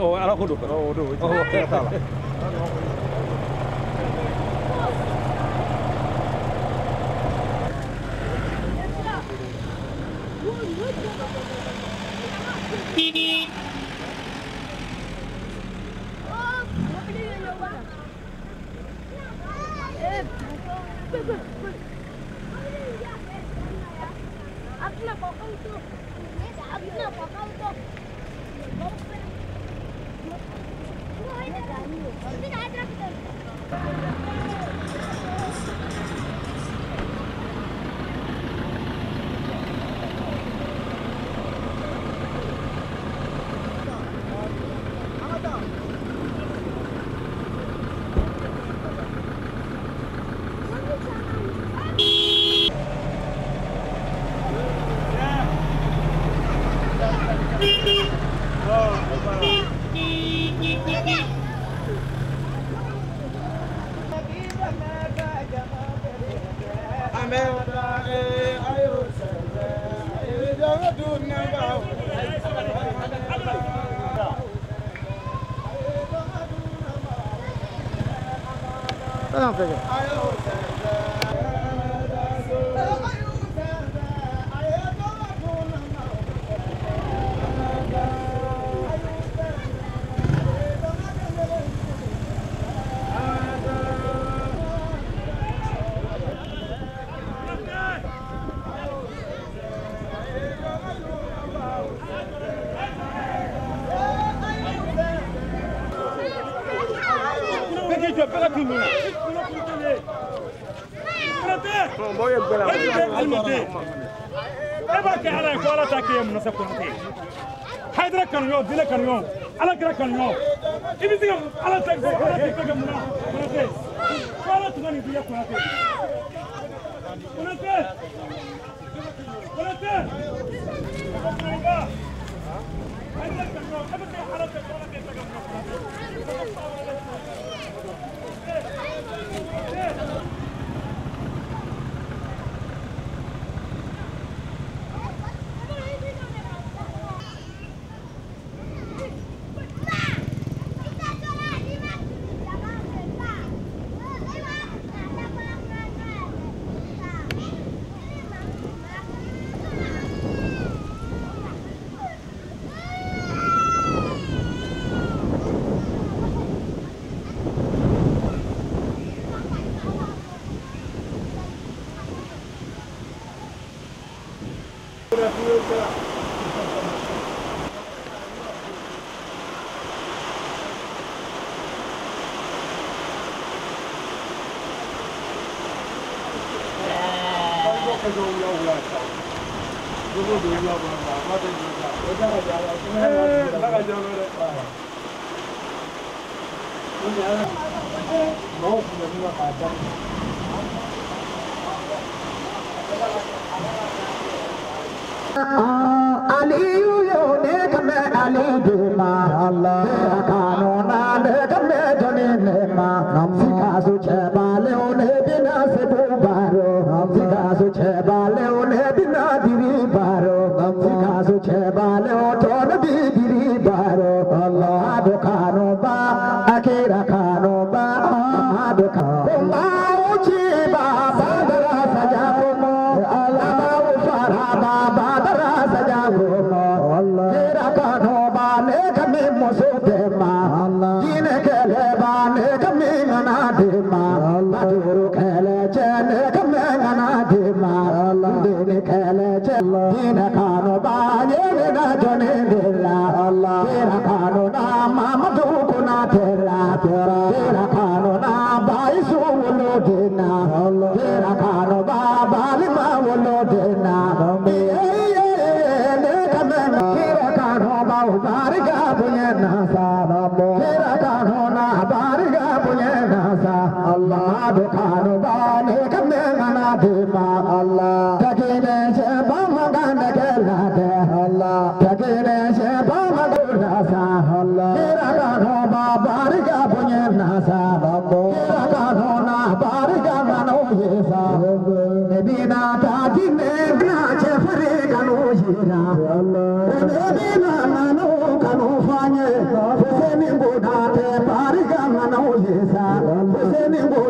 o ala ko do o do o tala Hydra kan yo, dile kan yo, ala kira kan yo. Ibi siga ala tak ko ala tak ko muna. Kunate. Ala tugani biya kunate. Kunate. Kunate. Hydra kan yo, aba ke ala tak ko ala tak ko muna. Allah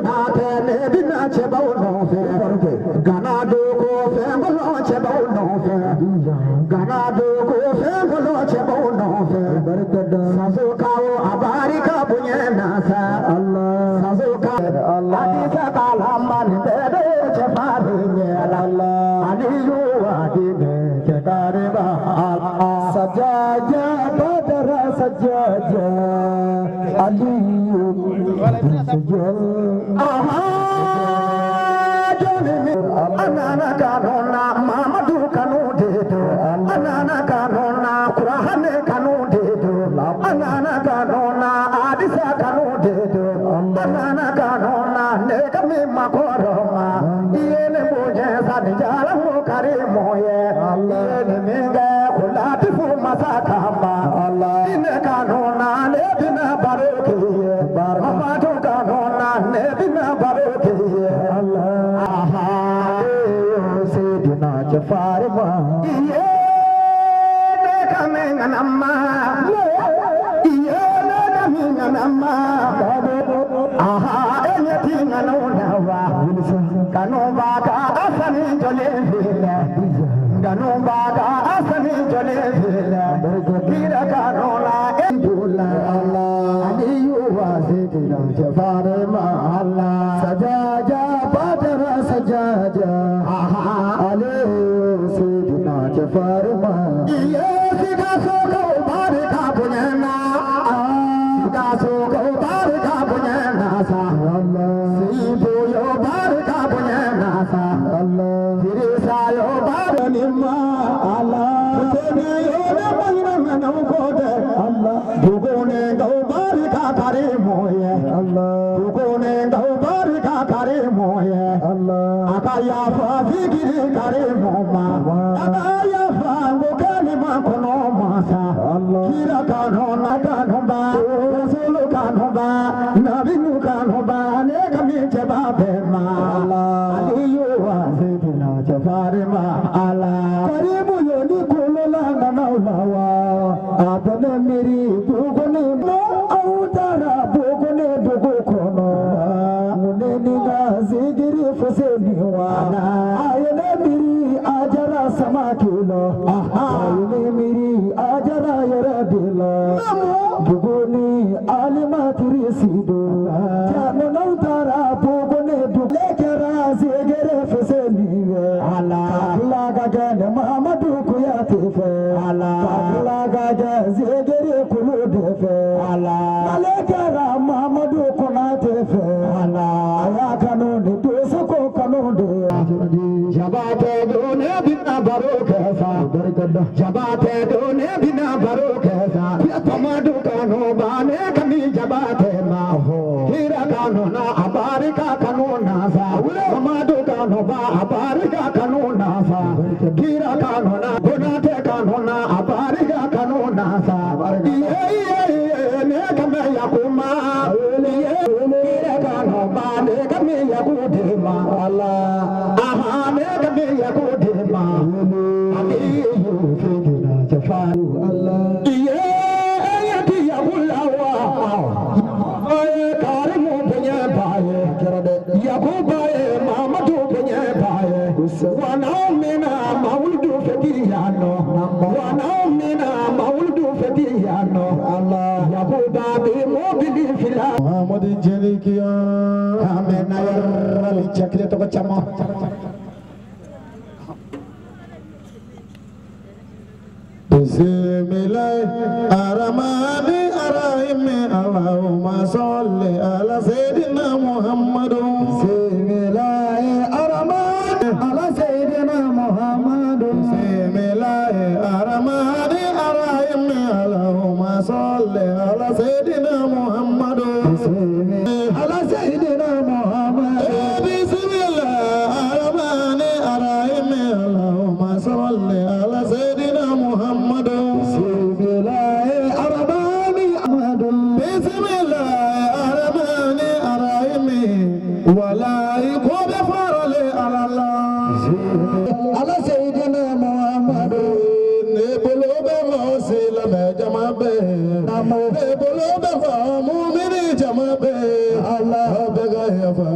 Allah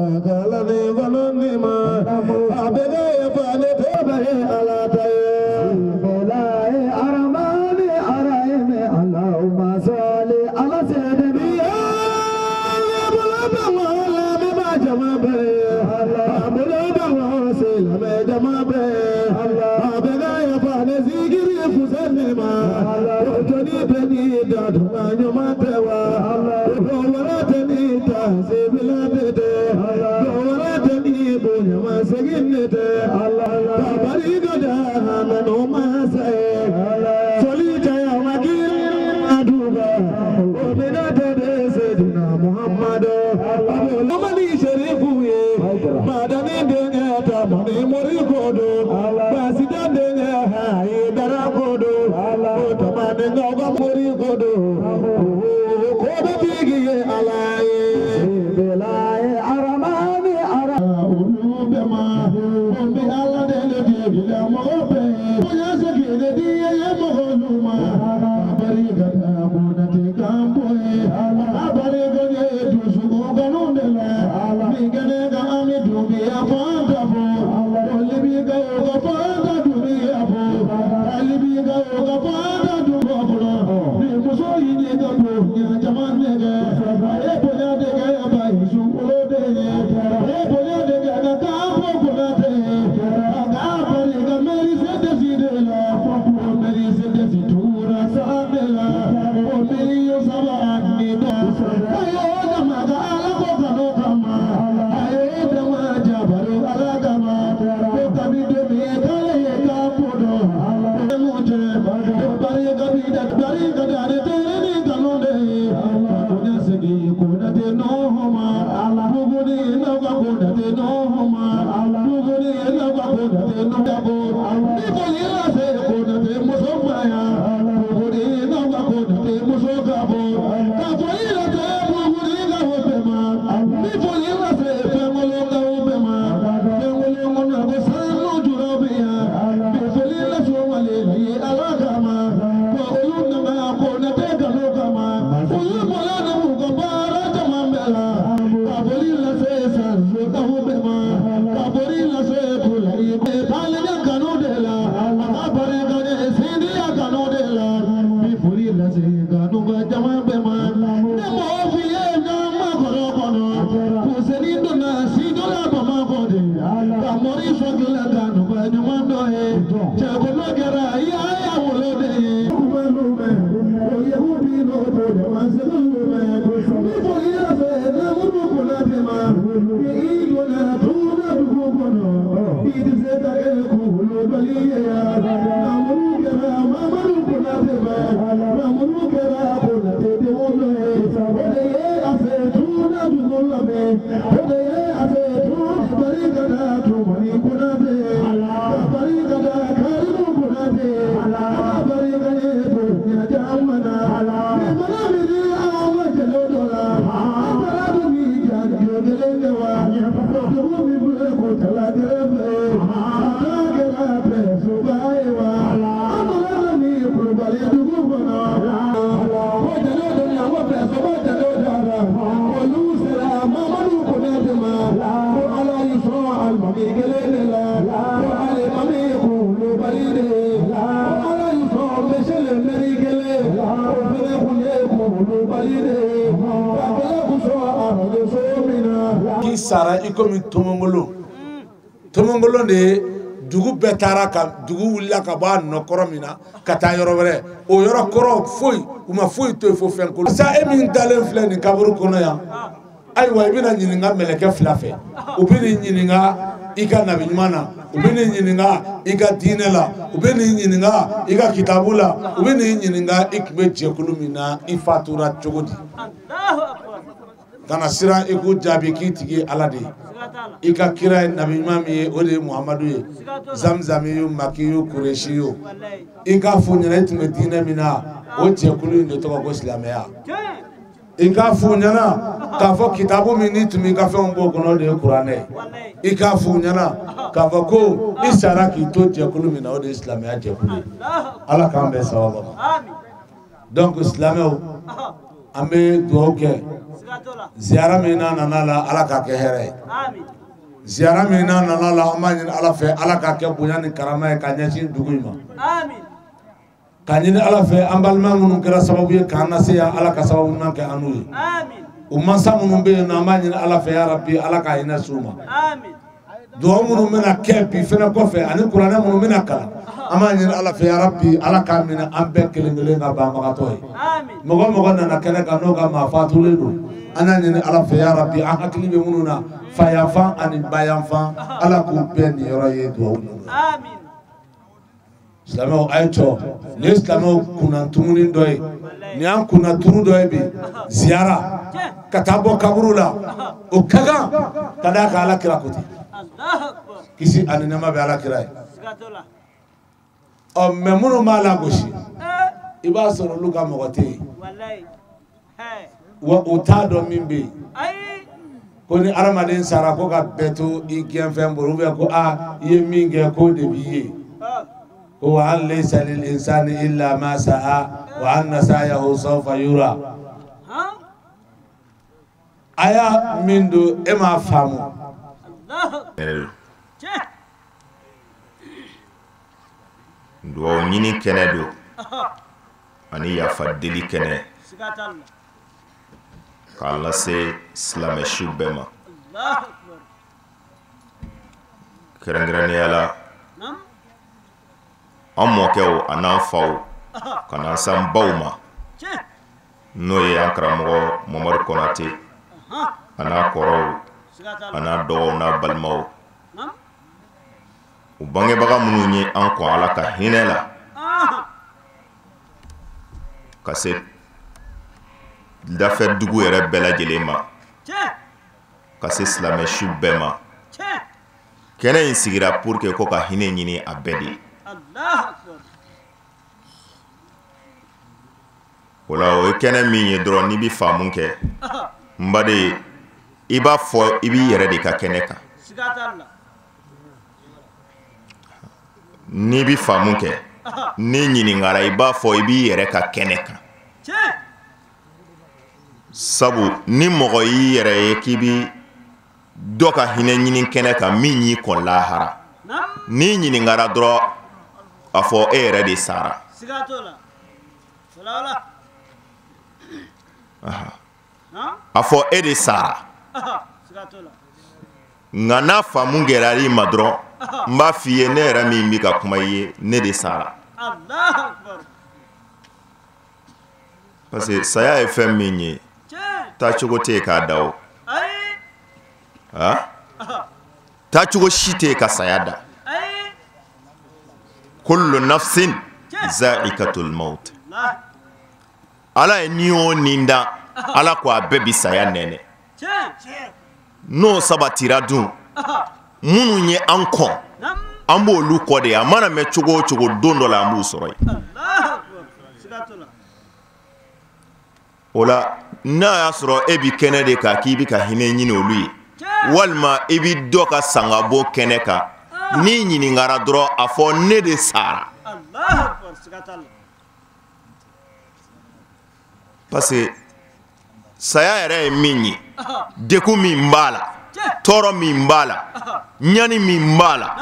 Qui sara ikomi tomongolo de dugu betara ka dugu willa ka ba no koromina kata yoro wɛrɛ o yoro koro foi uma foi to fo fen ko sa e min dalen filɛ ni kaburu kono ya ayiwa ibina ɲininka mɛlɛkɛ fila fɛ u bɛ ni ɲininka i ka nabi ɲuman na u bɛ ni ɲininka i ka diinɛ la u bɛ ni ɲininka i ka kitabu la u bɛ ni ɲininka i tun bɛ jɛkulu min na i fatura cogo di kana siran i k'u jaabi k'i tigi ala de ye i ka kira ye nabi ɲuman min ye o de ye muhamadu ye zamzami ye maki ye kureshi ye i k'a fɔ ɲɛna i tun bɛ diinɛ min na o jɛkulu in de tɔgɔ ko silamɛya i k'a fɔ ɲɛna k'a fɔ kitabu min n'i tun b'i ka fɛnw b'o kɔnɔ o de ye kuranɛ ye i k'a fɔ ɲɛna k'a fɔ ko i sara k'i to jɛkulu min na o de ye silamɛya jɛkulu ye ala k'an bɛn sababa ma donc silamɛw ambe duoke ziara mina nanala ala ka ke here amin ziara mina nanala amani ala fe ala ka ke bunyani karama ka nyachi duguma amin kanini ala fe ambalma munun kira sababu ye kana se ya ala ka sababu nan ke anu amin ummansa munun be na amani ala fe ya rabbi ala ka ina suma amin duwa munun mena kepi fena ko fe ani qur'ana munun mena kala amani ala fe ya rabbi ala ka mina ambe kelengele na ba magatoy amin mogo na kana ka no ga ma fatule do anani ala fe ya rabbi ahakli be mununa fayafa ani bayanfa ala ku ben yoro ye duwa amin Islamo aicho ni Islamo kuna tumuni doi ni an kuna turu doi bi ziara katabo kaburula o kaga kada ka ala kira kuti Allah akbar kisi aninama be ala kira sigatola o memuno mala goshi iba soro luka mogote wallahi hey wa utado mimbe ai koni aramaden sara ko ka beto ikien fembo be ko a ye minge ko de biye هو أن ليس للإنسان إلا ما سعى وأن سعيه سوف يرى أيا من دو إما فهمو duwaw ñini kene do ani yafa deli kene ka Allah se silame shubema kerengirani yala an mɔkɛw a n'an faw ka n'an san baw ma n'o ye an karamɔgɔ Mamadu Konate a n'a kɔrɔw a n'a dɔgɔw n'a balimaw u bangebaga minnu ye an kɔn Ala ka hinɛ la ka se dafɛ dugu yɛrɛ bɛɛ lajɛlen ma ka se silamɛ su bɛɛ ma kɛnɛ in sigira pour que ko ka hinɛ ɲini a bɛɛ de Allah akbar wala o kɛnɛ min ye dɔrɔn ni bi faamu kɛ mbade i b'a fɔ i b'i yɛrɛ de ka kɛnɛ kan ni bi faamu kɛ ni ɲininkara i b'a fɔ i b'i yɛrɛ ka kɛnɛ kan sabu ni mɔgɔ y'i yɛrɛ ye k'i bi dɔ ka hinɛ ɲini kɛnɛ kan min y'i kɔn lahara ni ɲininkara dɔrɔn a fɔ e yɛrɛ de sara a fɔ e de sara nka n'a faamu gɛlɛyara i ma dɔrɔn n b'a f'i ye ne yɛrɛ min bɛ ka kuma i ye ne de sara parce que saya ye fɛn min ye taacogo tɛ yen k'a da o taacogo si tɛ yen ka saya da kullu nafsin za'ikatul maut ala ye ni o nin da ala ko a bɛɛ bi saya nɛnɛ n'o sabatira dun minnu ye an kɔn an b'olu kɔ de a mana mɛn cogo o cogo don dɔ la an b'u sɔrɔ yen o la n'a y'a sɔrɔ e bi kɛnɛ de kan k'i bi ka hinɛ ɲini olu ye walima i bi dɔ ka sanga bɔ kɛnɛ kan ni ɲininkara dɔrɔn a fɔ ne de sara parce que saya yɛrɛ ye min ye degun min b'a la tɔɔrɔ min b'a la ɲani min b'a la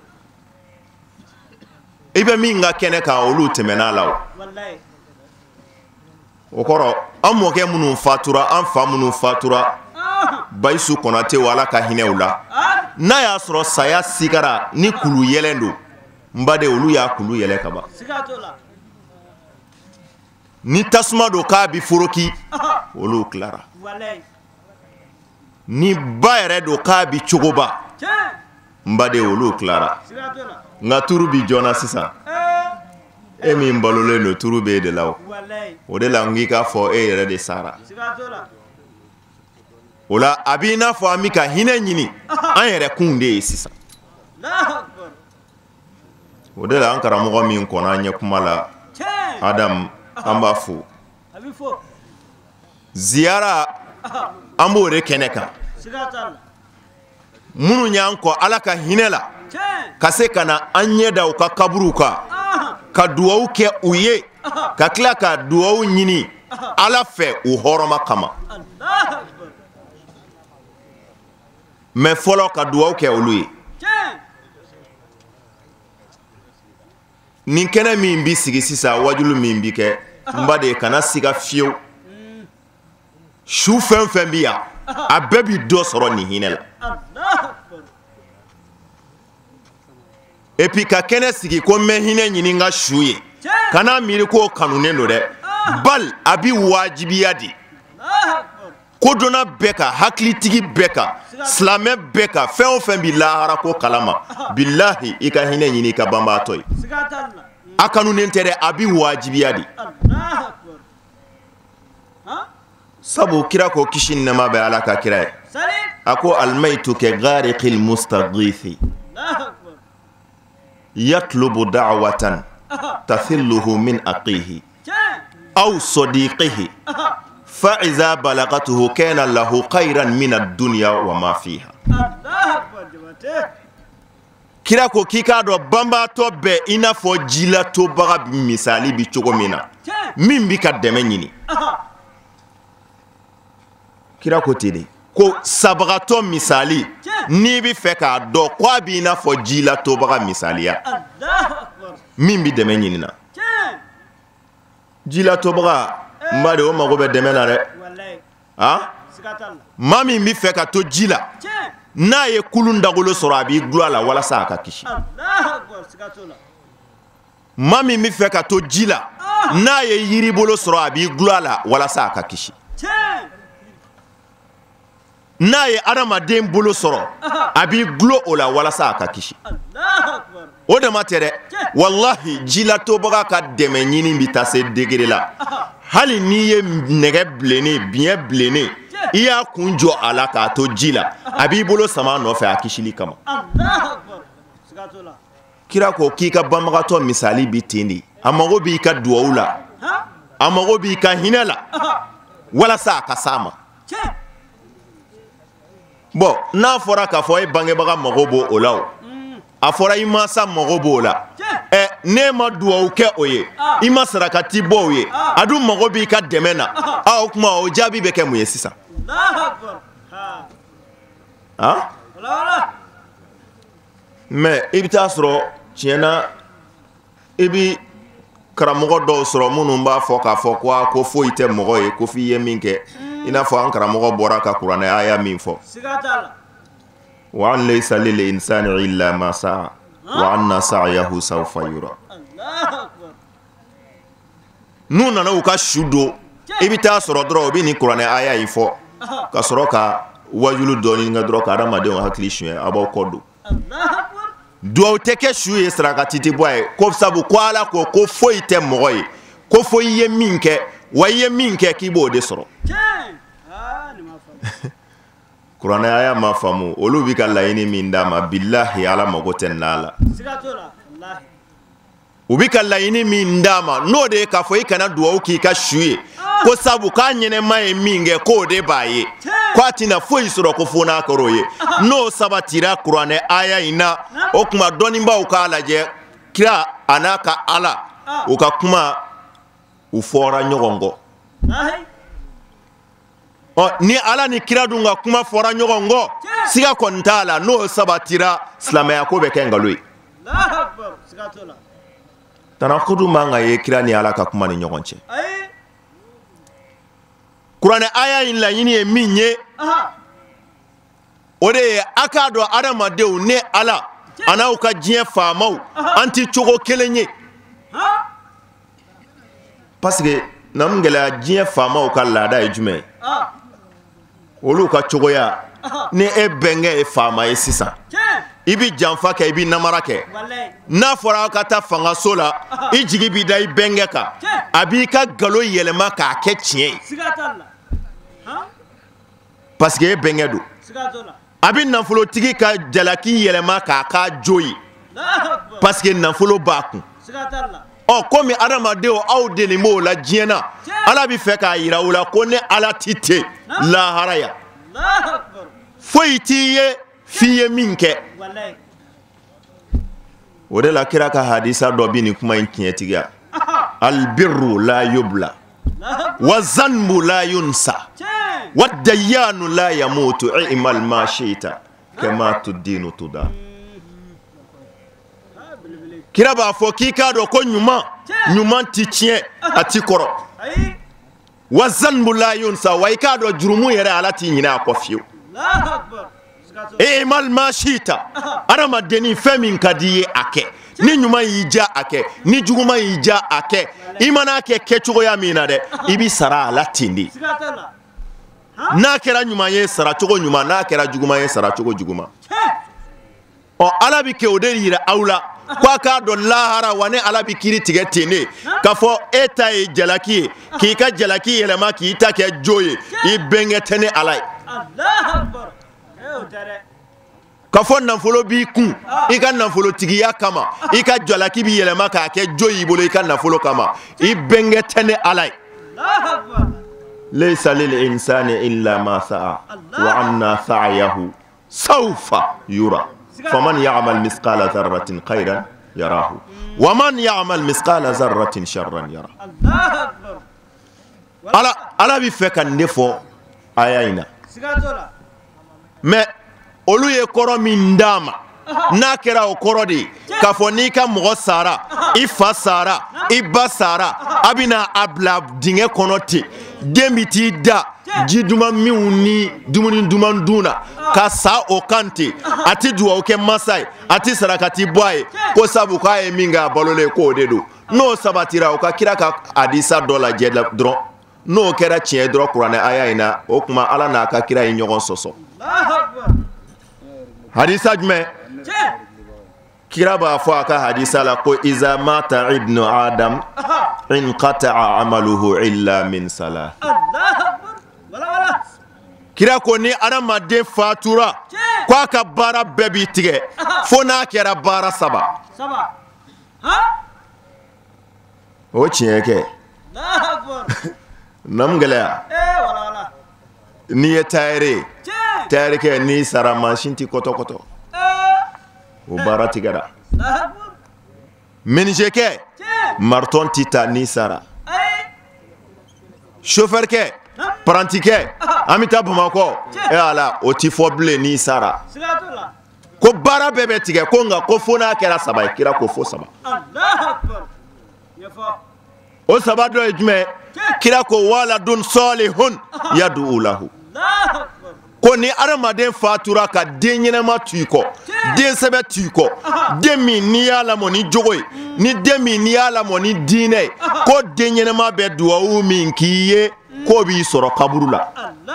i bɛ min ka kɛnɛ kan olu tɛmɛna la o kɔrɔ an mɔkɛ minnu fatura an fa minnu fatura Bayisu Konate wa Ala ka hinɛw la n'a y'a sɔrɔ saya sigara ni kulu yɛlɛn don n ba de olu y'a kulu yɛlɛ ka ban ni tasuma don k'a bi foroki olu tilara ni ba yɛrɛ don k'a bi cogoba n ba de olu tilara nka turu bi jɔna sisan e min balolen don turu b'e de la o de la n k'i k'a fɔ e yɛrɛ de sara o la a b'i n'a fɔ an bɛ ka hinɛ ɲini an yɛrɛ kun de ye sisan o de la an karamɔgɔ min kɔnna an ɲɛ kuma la Adamu an b'a fo ziyara an b'o de kɛnɛ kan minnu y'an kɔ Ala ka hinɛ la ka se ka na an ɲɛ da u ka kaburuw kan ka duwawu kɛ u ye ka tila ka duwawu ɲini ala fɛ u hɔrɔma kama mais fɔlɔ ka duwawu kɛ olu ye nin kɛnɛ min bi sigi sisan wajulu min bi kɛ n ba de kana siga fiyewu su fɛn fɛn bi yan a bɛɛ bi dɔ sɔrɔ nin hinɛ la et puis ka kɛnɛ sigi ko n bɛ hinɛ ɲini n ka su ye kana miiri k'o kanunen don dɛ bal a bi wajibiya di kodɔnna bɛɛ kan hakilitigi bɛɛ kan silamɛ bɛɛ kan fɛn o fɛn bi lahara ko kalama bilahi i ka hinɛ ɲini i ka banbaatɔ ye a kanunen tɛ dɛ a bi wajibiya di sabu kira ko kisi ni nɛɛma bɛ ala ka kira ye a ko almaytu ka gariqil mustaghithi yatlubu da'watan tafilluhu min aqihi aw sadiqihi فإذا بلغته كان له خيرا من الدنيا وما فيها kira ko k'i k'a dɔn banbaatɔ bɛɛ i n'a fɔ jilatɔbaga misali bi cogo min na min bi ka dɛmɛ ɲini kira ko ten de ko sabagatɔ misali n'i bi fɛ k'a dɔn ko a b'i n'a fɔ jilatɔbaga misaliya min bi dɛmɛ ɲini na jilatɔbaga n b'a de o mago bɛ dɛmɛ na dɛ maa min bi fɛ ka to ji la n'a ye kulun dagolo sɔrɔ a b'i gulɔ a la walasa a ka kisi maa min bi fɛ ka to ji la n'a ye yiri bolo sɔrɔ a b'i gulɔ a la walasa a ka kisi n'a ye adamaden bolo sɔrɔ a b'i gulɔ o la walasa a ka kisi o dama tɛ dɛ wallahi jilatɔbaga ka dɛmɛ ɲini bi taa se degré la hali n'i ye nɛgɛ bilennen biɲɛ bilennen i y'a kun jɔ a la k'a to ji la a b'i bolo sama nɔfɛ a kisili kama kira ko k'i ka banbagatɔ misali bi ten de a mago b'i ka duwawu la a mago b'i ka hinɛ la walasa a ka s'a ma bon n'a fɔra k'a fɔ e bangebaga mago b'o o la o a fɔra i mansa mago b'o la ne ma duwawu kɛ o ye i ma sarakati bɔ o ye a dun mago b'i ka dɛmɛ na o kuma o jaabi bɛ kɛ mun ye sisan mais i bɛ taa sɔrɔ tiɲɛ na i bi karamɔgɔ dɔw sɔrɔ minnu b'a fɔ k'a fɔ ko foyi tɛ mɔgɔ ye ko f'i ye min kɛ i n'a fɔ an karamɔgɔ bɔra ka kuranɛ aya min fɔ wa an laysa lil insani illa ma sa'a wa anna sa'yahu sawfa yura n'u nana u ka su don i bɛ taa sɔrɔ dɔrɔn u bɛ nin kuranɛ aya in fɔ ka sɔrɔ ka wajulu dɔɔni kɛ dɔrɔn ka adamadenw hakili suɲɛ a b'aw kɔ don duwawu tɛ kɛ su ye sarakati tɛ bɔ a ye ko sabu ko ala ko foyi tɛ mɔgɔ ye ko fo i ye min kɛ wa i ye min kɛ k'i b'o de sɔrɔ kuranɛ aya ma faamu olu bi ka laɲini min d'a ma billahi ala mago tɛ n'a la u bi ka laɲini min d'a ma n'o de ye k'a fɔ i kana duwawu k'i ka su ye ko sabu k'a ɲɛnɛma ye min kɛ k'o de b'a ye ko a tɛna foyi sɔrɔ ko fo n'a kɛr'o ye n'o sabatira kuranɛ aya in na o tuma dɔnnibaaw k'a lajɛ kira a n'a ka ala u ka kuma u fɔra ɲɔgɔn kɔ ni ala ni kira dun ka kuma fɔra ɲɔgɔn kɔ siga kɔni t'a la n'o sabatira silamɛya ko bɛ kɛ nkalon ye tanakudu man ka ye kira ni ala ka kuma ni ɲɔgɔn cɛ kuranɛ aya in laɲini ye min ye o de ye a k'a dɔn adamadenw ne ala a n'aw ka diɲɛ faamaw an tɛ cogo kelen ye parce que na mun gɛlɛya diɲɛ faamaw ka laada ye jumɛn ye olu ka cogoya ni e bɛnkɛ ye faama ye sisan i bi janfa kɛ i bi namara kɛ n'a fɔra aw ka taa fangaso la i jigi b'i da i bɛnkɛ kan a b'i ka galo yɛlɛma k'a kɛ tiɲɛ ye parce que e bɛnkɛ don a bi nafolotigi ka jalaki yɛlɛma k'a k'a jo ye parce que nafolo b'a kun komi adamadenw aw deli b'o la diɲɛ na ala bi fɛ k'a yira u la ko ne ala ti ten lahara ya foyi t'i ye f'i ye min kɛ o de la kira ka hadisa dɔ bi nin kuma in tiɲɛtigiya albirru la yubla wa zanbu la yunsa wa dayyanu la yamutu i'mal ma shi'ta kama tudinu tuda. Kira b'a fɔ k'i k'a dɔn ko ɲuman ti tiɲɛ a ti kɔrɔ. Wa zanbu la yunsa wa i k'a dɔn jurumu yɛrɛ Ala t'i ɲinɛ a kɔ fiyewu. I'mal ma shi'ta adamadenni fɛn min ka di ye a kɛ. Ni ɲuman y'i ja a kɛ, ni juguman y'i ja a kɛ. I mana kɛ kɛcogoya min na dɛ, i bi sara a la ten de. N'a kɛra ɲuman ye sara cogo ɲuman, n'a kɛra juguman ye sara cogo juguman. Ala bi kɛ o de yira aw la k'a k'a dɔn lahara wa ne Ala bi kiiri tigɛ ten de k'a fɔ e ta ye jalaki ye k'i ka jalaki yɛlɛma k'i ta kɛ jo ye i bɛnkɛ tɛ ni Ala ye. K'a fɔ nafolo b'i kun i ka nafolotigiya kama i ka jalaki bi yɛlɛma k'a kɛ jo y'i bolo i ka nafolo kama i bɛnkɛ tɛ ni Ala ye. Laysa lil insani illa ma sa'a wa anna sa'yahu sawfa yura. فمن يعمل مثقال ذرة خيرا يراه ومن يعمل مثقال ذرة شرا يراه. Ala bi fɛ ka ne fɔ aya in na mais olu ye kɔrɔ min d'a ma n'a kɛra o kɔrɔ de ye k'a fɔ n'i ka mɔgɔ sara i fa sara i ba sara a bɛna a bila dingɛ kɔnɔ ten den bi t'i da ji duman minw ni dumuni duman dun na ka sa o kan ten a ti duwawu kɛ masa ye a ti sarakati bɔ a ye ko sabu k'a ye min kɛ a balolen k'o de don n'o sabatira o ka kira ka hadisa dɔ lajɛ dɔrɔn n'o kɛra tiɲɛ dɔrɔn kuranɛ aya in na o tuma Ala n'a ka kira ye ɲɔgɔn sɔsɔ. Hadisa jumɛn? Kira b'a fɔ a ka hadisa la ko iza mata ibnu adam inqata'a amaluhu illa min salah. Kira ko ni adamaden fatura k'a ka baara bɛɛ b'i tigɛ fo n'a kɛra baara saba. O tiɲɛ kɛ. Nam gɛlɛya. N'i ye tailleur kɛ n'i sara mansin ti kɔtɔkɔtɔ o baara tigɛra. Menuisier kɛ marton ti ta n'i sara. Chauffeur kɛ apprenti kɛ an bɛ taa Bamakɔ Ala o ti fɔ bilen n'i sara. Ko baara bɛɛ bɛ tigɛ ko nka ko fo n'a kɛra saba ye kira ko fo saba. O saba dɔ ye jumɛn? Kira ko waladun salihun yad'u lahu. Ko ni adamaden fatura ka den ɲɛnɛma tu i kɔ den sɛbɛ tu i kɔ den min n'i y'a lamɔ ni jogo ye ni den min n'i y'a lamɔ ni diinɛ ye ko den ɲɛnɛma bɛ duwawu min k'i ye k'o b'i sɔrɔ kaburu la.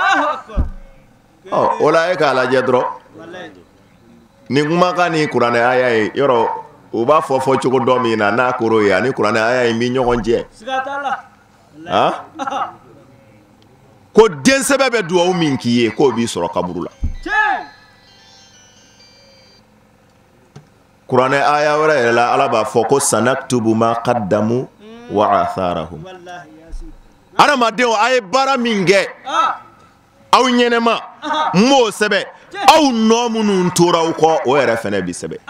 O la e k'a lajɛ dɔrɔn ni kumakan ni kuranɛ aya ye yɔrɔ u b'a fɔ cogo dɔ min na n'a kɔrɔ ye ani kuranɛ aya in bɛ ɲɔgɔn jɛ. Ko den sɛbɛ bɛ duwawu min k'i ye k'o b'i sɔrɔ kaburu la. Kuranɛ aya wɛrɛ yɛrɛ la Ala b'a fɔ ko sanaktubu ma qaddamu wa atharahum. Adamadenw a ye baara min kɛ aw ɲɛnɛma n b'o sɛbɛ aw nɔ minnu tora aw kɔ o yɛrɛ fɛnɛ bi sɛbɛ.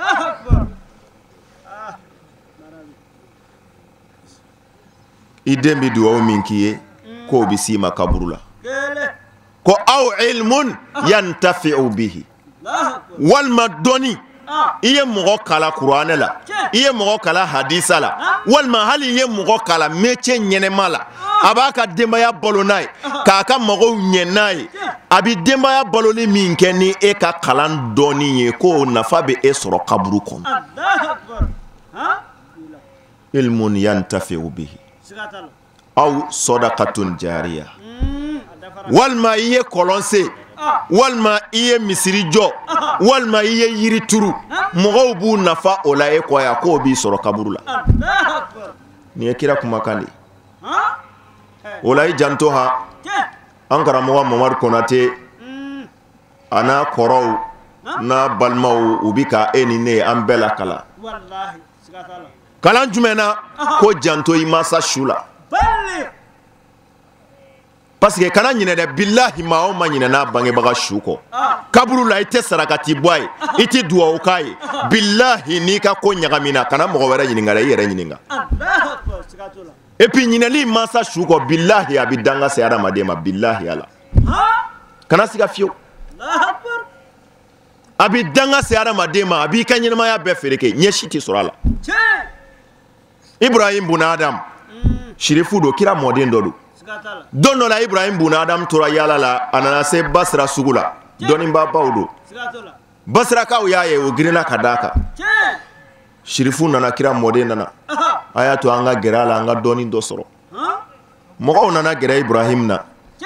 I den bi duwawu min k'i ye k'o bi s'i ma kaburu la. Ko aw ilmun yantafi'u bihi walima dɔnni i ye mɔgɔ kala kuranɛ la i ye mɔgɔ kala hadisa la walima hali i ye mɔgɔ kala métier ɲɛnɛma la a b'a ka denbaya balo n'a ye k'a ka mɔgɔw ɲɛ n'a ye a bi denbaya baloli min kɛ ni e ka kalan dɔnni ye k'o nafa bɛ e sɔrɔ kaburu kɔnɔ. Ilmun yantafi'u bihi aw sadaqatun jariya walima i ye kɔlɔn se walima i ye misiri jɔ walima i ye yiri turu mɔgɔw b'u nafa o la e kɔ yan k'o b'i sɔrɔ kaburu la. Nin ye kira kumakan de o la i janto ha an karamɔgɔ Mamadu Konate a n'a kɔrɔw n'a balimaw u bi ka e ni ne an bɛɛ la kalan. Kalan jumɛn na ko janto i masa su la. Parce que kana ɲinɛ dɛ billahi maa o ma ɲinɛ n'a bangebaga su kɔ kaburu la i tɛ sarakati bɔ a ye i tɛ duwawu k'a ye billahi n'i ka ko ɲagamina kana mɔgɔ wɛrɛ ɲininka dɛ i yɛrɛ ɲininka. et puis ɲinɛli mansa su kɔ billahi a bɛ danga se adamaden ma billahi ala kana siga fiyewu a bɛ danga se adamaden ma a b'i ka ɲɛnamaya bɛɛ fereke ɲɛ si tɛ sɔrɔ a la Ibrahim bun Adam shirifu do kira mɔden dɔ do don dɔ la Ibrahim bun Adam tora yala la a nana se Basra sugu la dɔnnibaabaw do Basrakaw y'a ye o girinna ka d'a kan shirifu nana kira mɔden nana a y'a to an ka gɛrɛ a la an ka dɔɔni dɔ sɔrɔ mɔgɔw nana gɛrɛ Ibrahim na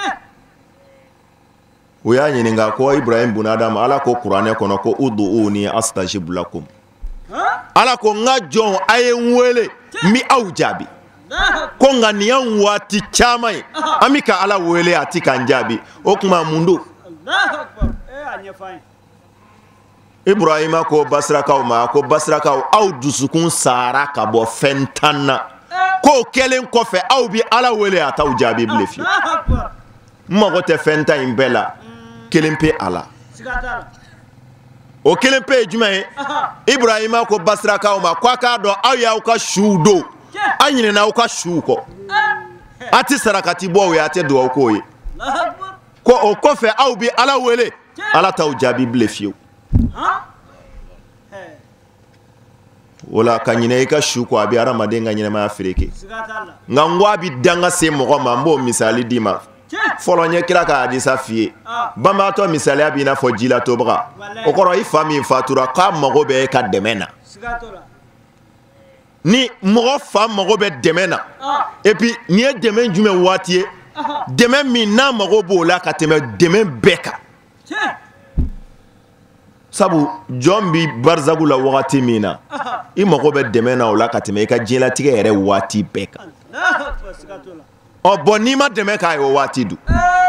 o y'a ɲininka ko Ibrahim bun Adam ala ko kuranɛ kɔnɔ ko udu'uni astajib lakum ala ko n ka jɔn a ye n wele n bɛ aw jaabi ko nka nin y'an waati caman ye an bɛ ka ala wele a tɛ k'an jaabi o tuma mun don Ibrahima ko Basrakaw ma ko Basrakaw aw dusukun sara ka bɔ fɛn tan na k'o kɛlen kɔfɛ aw bɛ ala wele a t'aw jaabi bilen fiyewu n mago tɛ fɛn tan in bɛɛ la kelen pe a la o kelen pe ye jumɛn ye Ibrahima ko Basrakaw ma k'a k'a dɔn aw y'aw ka suw don a ɲinɛna aw ka suw kɔ a tɛ sarakati bɔ o ye a tɛ dugawu k'o ye ko o kɔfɛ aw bɛ ala wele ala t'aw jaabi bilen fiyewu wala ka ɲinɛ i ka su kɔ a bɛ adamaden ka ɲɛnamaya fereke nka n ko a bɛ danga se mɔgɔ ma n b'o misali d'i ma fɔlɔ n ye kira ka hadisa f'i ye banbaatɔ misaliya b'i n'a fɔ jila tobaga o kɔrɔ i fa min fatura k'a mago bɛ e ka dɛmɛ na ni mɔgɔ fa mago bɛ dɛmɛ na et puis nin ye dɛmɛ jumɛn waati ye dɛmɛ min n'a mago b'o la ka tɛmɛ dɛmɛ bɛɛ kan sabu jɔn bi barzagu la wagati min na i mago bɛ dɛmɛ na o la ka tɛmɛ i ka diɲɛlatigɛ yɛrɛ waati bɛɛ kan ɔ bɔn n'i ma dɛmɛ k'a ye o waati dun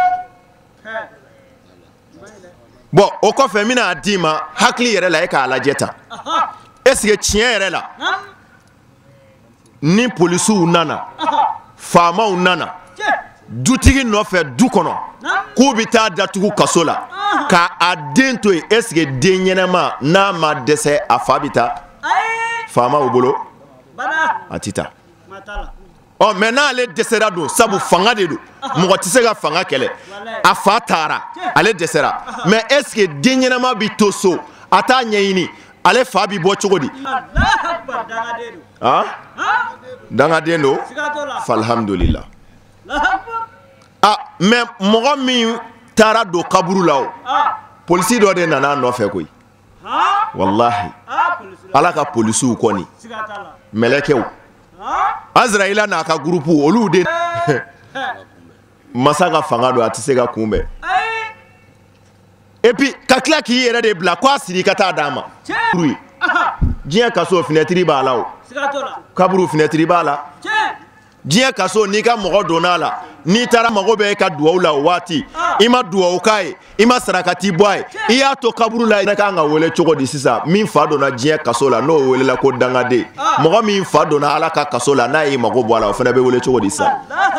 bɔn o kɔfɛ n bɛna d'i ma hakili yɛrɛ la e k'a lajɛ tan est ce que tiɲɛ yɛrɛ la ni polisiw nana faamaw nana dutigi nɔfɛ du kɔnɔ k'u bɛ taa datugu kaso la k'a den to yen est ce que den ɲɛnama n'a ma dɛsɛ a fa bɛ taa faamaw bolo a tɛ taa ɔ mɛ n'ale dɛsɛra don sabu fanga de don mɔgɔ tɛ se ka fanga kɛlɛ a fa taara ale dɛsɛra mɛ est ce que den ɲɛnama bɛ to so a t'a ɲɛɲini ale fa bɛ bɔ cogo di dangaden don falhamdulila mɛ mɔgɔ min taara don kaburu la o polisi dɔ de nana a nɔfɛ koyi wallahi ala ka polisiw kɔni mɛlɛkɛw Azraïla n'a ka groupe olu de masa ka fanga don a tɛ se ka kunbɛn et puis ka tila k'i yɛrɛ de bila ko a siri ka taa d'a ma diɲɛ kaso fenêtre b'a la o kaburu fenêtre b'a la diɲɛ kaso n'i ka mɔgɔ donna la n'i taara mago bɛ e ka duwawu la o waati i ma duwawu k'a ye i ma sarakati bɔ a ye i y'a to kaburu la i kan ka wele cogo di sisan min fa donna diɲɛ kaso la n'o welela ko dangaden mɔgɔ min fa donna ala ka kaso la n'a y'i mago bɔ a la o fana bɛ wele cogo di sisan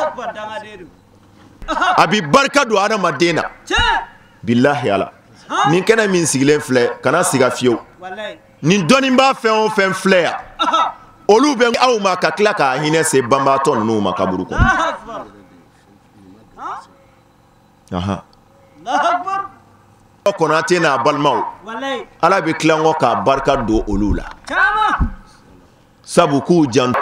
a bɛ barika don adamaden na bilahi ala nin kɛnɛ min sigilen filɛ kana siga fiyewu nin dɔnnibaa fɛn o fɛn filɛ yan olu bɛ aw ma ka tila k'a hinɛ se banbaatɔ ninnu ma kaburu kɔnɔ Konate n'a balimaw ala bɛ tila kɔ k'a barika don olu la sabu k'u janto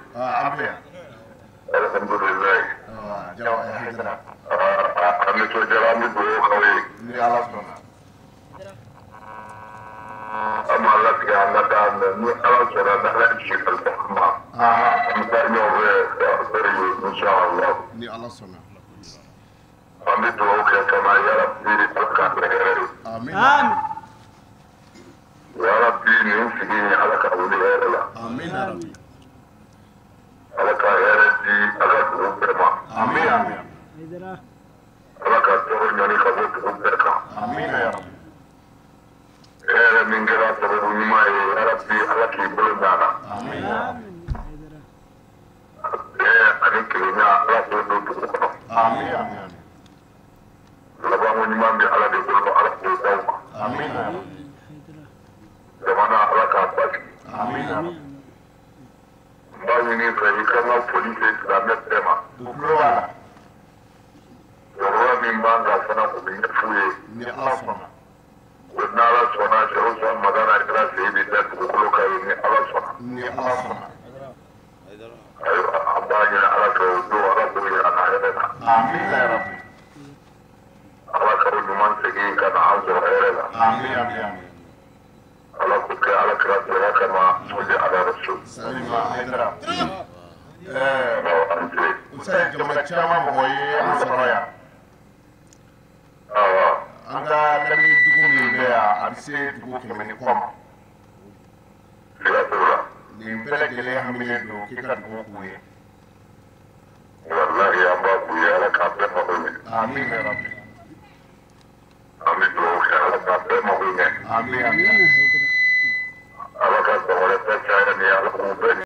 ni ala sɔnna an bɛ dugawu kɛ kama yarabi ka hɛrɛ amin yarabi nin sigi in ala ka wuli hɛrɛ la amin yarabi ala ka hɛrɛ di ala dugu bɛɛ ma amin ala ka tɔɔrɔ ɲani ka bɔ dugu bɛɛ kan amin yarabi hɛrɛ min kɛra sababu ɲuman ye yarabi ala k'i bolo da la amin ani kelenya ala k'o don dugu kɔnɔ amin labanko ɲuman bɛ ala de bolo ala k'o d'aw ma amin jamana ala k'a basigi amin b'a ɲini fɛ i ka n ka foli se silamɛ bɛɛ ma. u tulo b'a la. cɛkɔrɔba min b'an kan fana o bɛ ɲɛf'u ye. ni ala sɔnna. ko n'ala sɔnna cɛw sɔn magana kɛra sen bɛ da dugukolo kan ye ni ala sɔnna. ni ala sɔnna. ayiwa an b'a ɲini ala fɛ o don ala k'o yira an yɛrɛ la. amin ya rabbi. ala ka o ɲuman segin ka na an sɔrɔ hɛrɛ la. amin amin amin. ala k'o kɛ ala kɛra sɔrɔ kama sɔli ala rasul. salima hayidara. an tɛ. Usain jama caman mɔgɔ ye an sɔrɔ yan. awɔ. an ka lamini dugu min bɛ yan a bɛ se dugu 100 ni kɔ ma. siga t'o la. nin bɛɛ lajɛlen haminen don k'i ka dugu k'u ye. walahi an b'a f'u ye ala k'a bɛɛ mago ɲɛ. amin ya rabbi. an bɛ dugawu kɛ ala k'a bɛɛ mago ɲɛ. amin amin. ala ka sɔgɔlɛ bɛɛ caya ni ala k'u bɛɛ